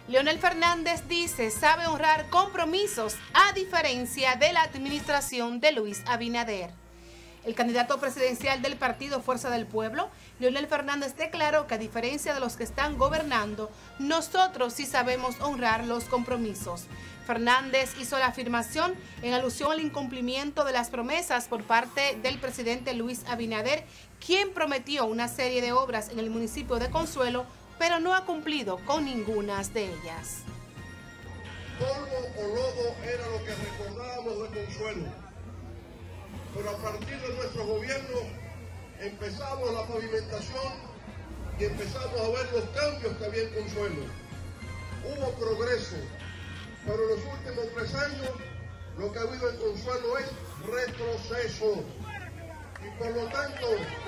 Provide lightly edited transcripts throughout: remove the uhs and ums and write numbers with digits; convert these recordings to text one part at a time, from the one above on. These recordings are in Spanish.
Leonel Fernández dice sabe honrar compromisos a diferencia de la administración de Luis Abinader. El candidato presidencial del partido Fuerza del Pueblo, Leonel Fernández, declaró que a diferencia de los que están gobernando, nosotros sí sabemos honrar los compromisos. Fernández hizo la afirmación en alusión al incumplimiento de las promesas por parte del presidente Luis Abinader, quien prometió una serie de obras en el municipio de Consuelo, pero no ha cumplido con ninguna de ellas. Polvo o lodo era lo que recordábamos de Consuelo, pero a partir de nuestro gobierno empezamos la pavimentación y empezamos a ver los cambios que había en Consuelo. Hubo progreso, pero en los últimos 3 años lo que ha habido en Consuelo es retroceso. Y por lo tanto,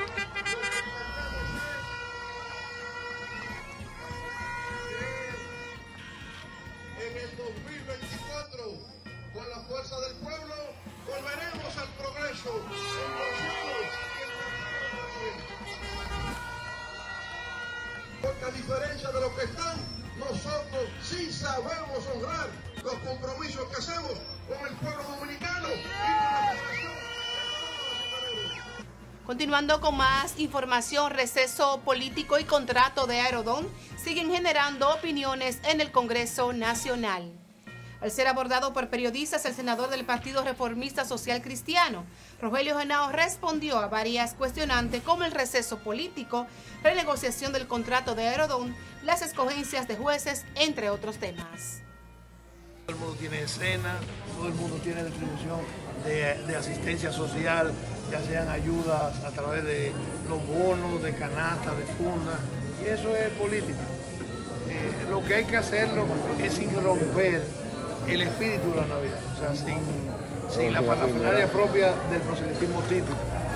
en el 2024, con la fuerza del pueblo, volveremos al progreso. Porque a diferencia de los que están, nosotros sí sabemos honrar los compromisos que hacemos con el pueblo dominicano y con la población. Continuando con más información, receso político y contrato de Aerodón siguen generando opiniones en el Congreso Nacional. Al ser abordado por periodistas, el senador del Partido Reformista Social Cristiano, Rogelio Henao, respondió a varias cuestionantes como el receso político, renegociación del contrato de Aerodón, las escogencias de jueces, entre otros temas. Todo el mundo tiene escena, todo el mundo tiene distribución de asistencia social, ya sean ayudas a través de los bonos, de canasta, de funda, y eso es política. Lo que hay que hacerlo es sin romper el espíritu de la Navidad, o sea, sin la parafernalia propia del proselitismo típico.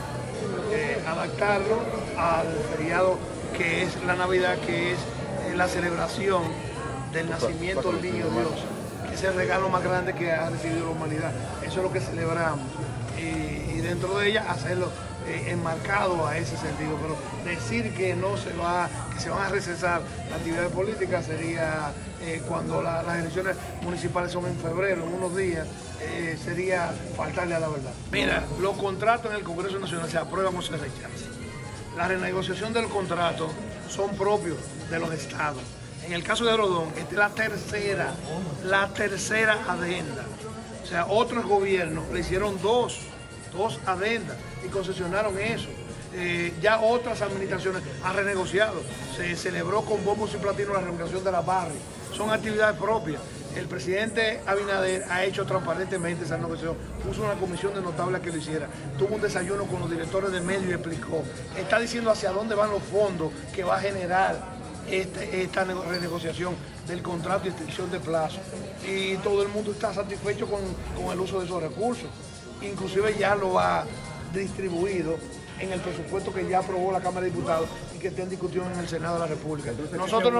Adaptarlo al feriado que es la Navidad, que es la celebración del nacimiento del niño Dios, que es el regalo más grande que ha recibido la humanidad. Eso es lo que celebramos y dentro de ella hacerlo enmarcado a ese sentido, pero decir que se van a recesar las actividades políticas sería cuando las elecciones municipales son en febrero, en unos días, sería faltarle a la verdad. Mira, los contratos en el Congreso Nacional se aprueban o se rechazan. La renegociación del contrato son propios de los estados. En el caso de Aerodón, esta es la tercera adenda. O sea, otros gobiernos le hicieron dos adendas y concesionaron eso. Ya otras administraciones han renegociado. Se celebró con bombos y platinos la renegociación de la barri. Son actividades propias. El presidente Abinader ha hecho transparentemente esa negociación, puso una comisión de notables que lo hiciera, tuvo un desayuno con los directores de medios y explicó. Está diciendo hacia dónde van los fondos que va a generar esta renegociación del contrato y extensión de plazo. Y todo el mundo está satisfecho con el uso de esos recursos. Inclusive ya lo ha distribuido en el presupuesto que ya aprobó la Cámara de Diputados y que está en discusión en el Senado de la República. Entonces,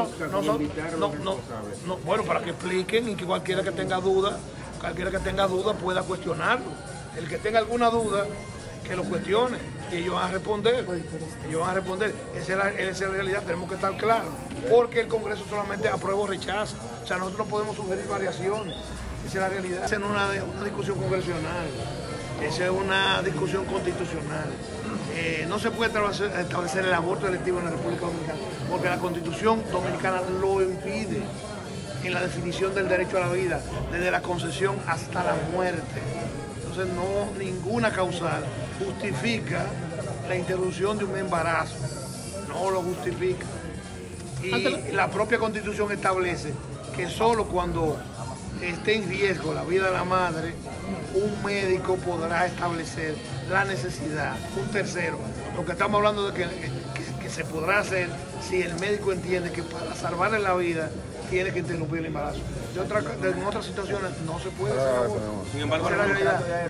bueno, para que expliquen y que cualquiera que tenga duda pueda cuestionarlo. El que tenga alguna duda, que lo cuestione y ellos van a responder. Esa es la realidad, tenemos que estar claros, porque el Congreso solamente aprueba o rechaza. O sea, nosotros no podemos sugerir variaciones. Esa es la realidad. Esa no es una discusión congresional, esa es una discusión constitucional. No se puede establecer el aborto electivo en la República Dominicana, porque la Constitución Dominicana lo impide en la definición del derecho a la vida, desde la concesión hasta la muerte. Entonces, ninguna causal justifica la interrupción de un embarazo, no lo justifica. Y la propia Constitución establece que solo cuando esté en riesgo la vida de la madre, un médico podrá establecer la necesidad, un tercero. Lo que estamos hablando de que se podrá hacer si el médico entiende que para salvarle la vida tiene que interrumpir el embarazo. En otras situaciones no se puede hacer. Sin embargo,